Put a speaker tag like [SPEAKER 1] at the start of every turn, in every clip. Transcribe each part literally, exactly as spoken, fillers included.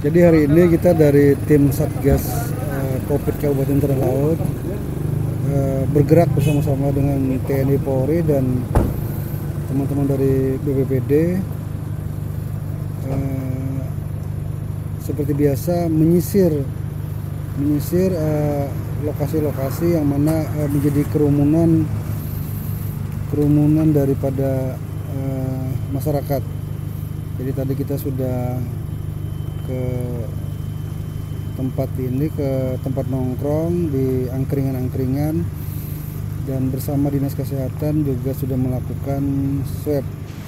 [SPEAKER 1] Jadi hari ini kita dari tim Satgas uh, Covid Kabupaten Tanah Laut uh, bergerak bersama-sama dengan T N I Polri dan teman-teman dari B P B D uh, seperti biasa menyisir menyisir uh, lokasi-lokasi yang mana uh, menjadi kerumunan kerumunan daripada uh, masyarakat. Jadi tadi kita sudah ke tempat ini, ke tempat nongkrong di angkringan-angkringan, dan bersama Dinas Kesehatan juga sudah melakukan swab.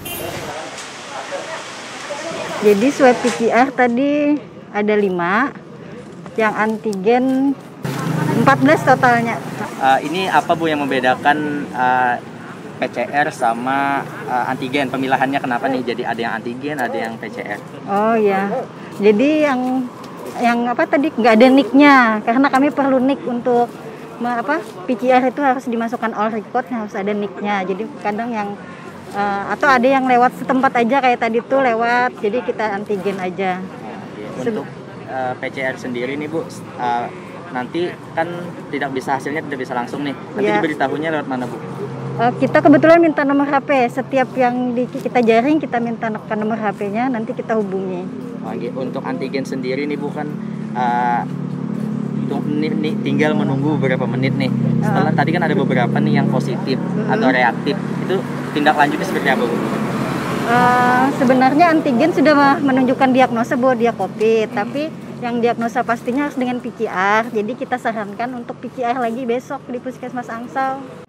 [SPEAKER 2] Jadi swab P C R tadi ada lima, yang antigen empat belas totalnya.
[SPEAKER 3] Uh, ini apa Bu yang membedakan uh, P C R sama uh, antigen? Pemilahannya kenapa nih jadi ada yang antigen, ada yang P C R?
[SPEAKER 2] Oh ya, jadi yang yang apa tadi nggak ada nicknya, karena kami perlu nick untuk apa P C R itu harus dimasukkan all record, harus ada nicknya. Jadi kadang yang uh, atau ada yang lewat setempat aja kayak tadi tuh lewat, jadi kita antigen aja.
[SPEAKER 3] Untuk uh, P C R sendiri nih Bu, uh, nanti kan tidak bisa hasilnya tidak bisa langsung nih. Nanti ya. Diberitahunya lewat mana Bu?
[SPEAKER 2] Uh, kita kebetulan minta nomor H P. Setiap yang di, kita jaring kita minta nomor H P-nya, nanti kita hubungi.
[SPEAKER 3] Untuk antigen sendiri nih Bu kan uh, nih, nih, tinggal menunggu beberapa menit nih. Setelah uh. tadi kan ada beberapa nih yang positif uh-huh. atau reaktif. Itu tindak lanjutnya seperti apa Bu?
[SPEAKER 2] Uh, sebenarnya antigen sudah menunjukkan diagnosa bahwa dia COVID, tapi yang diagnosa pastinya harus dengan P C R. Jadi kita sarankan untuk P C R lagi besok di Puskesmas Angsal.